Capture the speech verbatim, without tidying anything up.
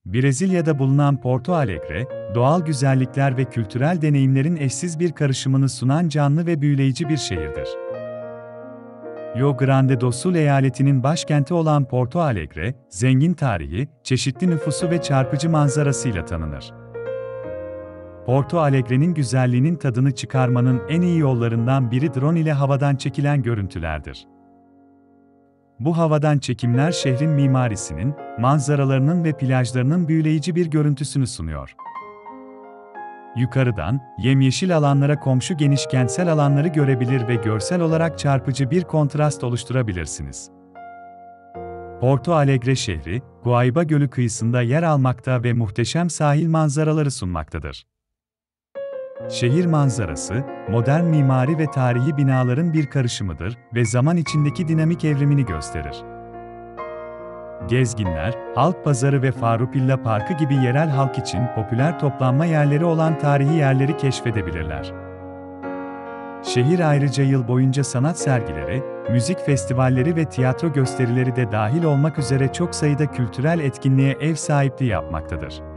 Brezilya'da bulunan Porto Alegre, doğal güzellikler ve kültürel deneyimlerin eşsiz bir karışımını sunan canlı ve büyüleyici bir şehirdir. Rio Grande do Sul eyaletinin başkenti olan Porto Alegre, zengin tarihi, çeşitli nüfusu ve çarpıcı manzarasıyla tanınır. Porto Alegre'nin güzelliğinin tadını çıkarmanın en iyi yollarından biri drone ile havadan çekilen görüntülerdir. Bu havadan çekimler şehrin mimarisinin, manzaralarının ve plajlarının büyüleyici bir görüntüsünü sunuyor. Yukarıdan, yemyeşil alanlara komşu geniş kentsel alanları görebilir ve görsel olarak çarpıcı bir kontrast oluşturabilirsiniz. Porto Alegre şehri, Guaíba Gölü kıyısında yer almakta ve muhteşem sahil manzaraları sunmaktadır. Şehir manzarası, modern mimari ve tarihi binaların bir karışımıdır ve zaman içindeki dinamik evrimini gösterir. Gezginler, halk pazarı ve Farroupilha Parkı gibi yerel halk için popüler toplanma yerleri olan tarihi yerleri keşfedebilirler. Şehir ayrıca yıl boyunca sanat sergileri, müzik festivalleri ve tiyatro gösterileri de dahil olmak üzere çok sayıda kültürel etkinliğe ev sahipliği yapmaktadır.